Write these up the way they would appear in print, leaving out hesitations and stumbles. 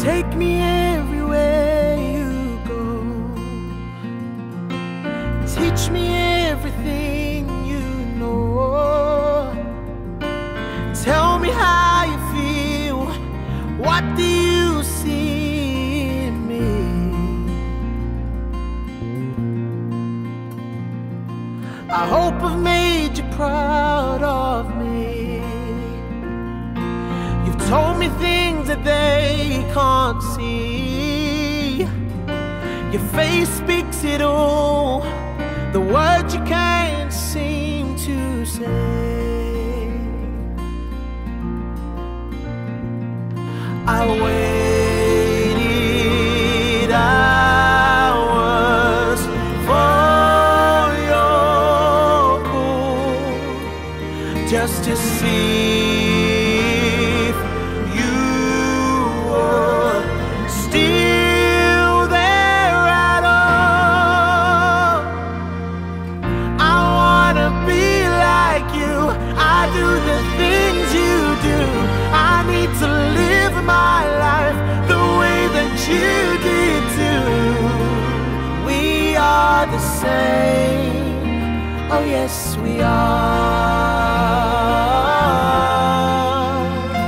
take me everywhere you go. Teach me everything you know. Tell me how you feel. What do you see in me? I hope I've made you proud of me. You've told me things that they can't see. Your face speaks it all, the words you can't seem to say. I waited hours for your call, just to see if you were still there at all. I wanna be like you. I do the things you do. I need to live my life the way that you did too. We are the same. Oh yes, we are.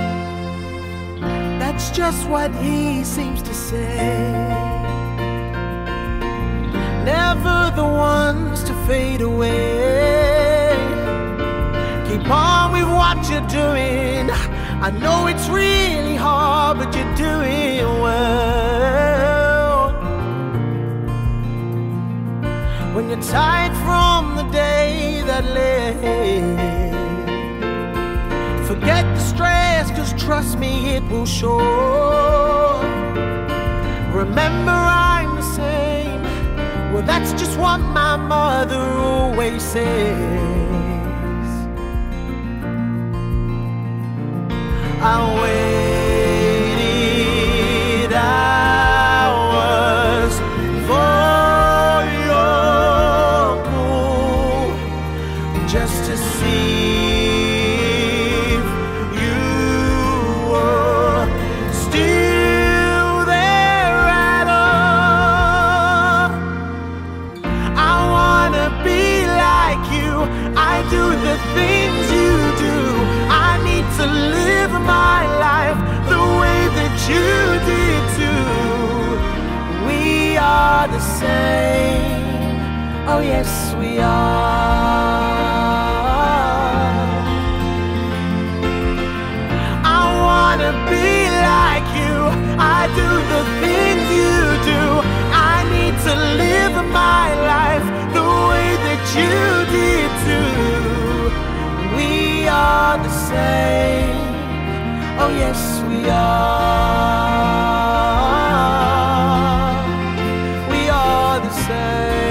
That's just what he seems to say. Never the ones to fade away. Keep on with what you're doing. I know it's really hard, but you're doing well. When you're tired from the day that lay, forget the stress, 'cause trust me, it will show. Remember, I'm the same. Well, that's just what my mother always says. I waited hours for your call, just to see if you were still there at all. I wanna be like you. I do the things you do. I need to live my life the way that you did too. We are the same. Oh yes, we are. I wanna be like you. I do the things you do. I need to live my life the way that you did too. We are the same. Oh yes, we are. We are the same.